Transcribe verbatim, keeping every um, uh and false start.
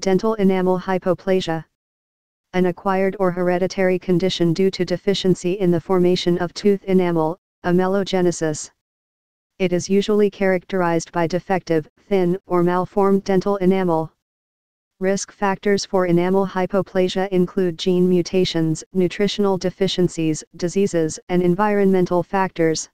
Dental enamel hypoplasia. An acquired or hereditary condition due to deficiency in the formation of tooth enamel, amelogenesis. It is usually characterized by defective, thin, or malformed dental enamel. Risk factors for enamel hypoplasia include gene mutations, nutritional deficiencies, diseases, and environmental factors.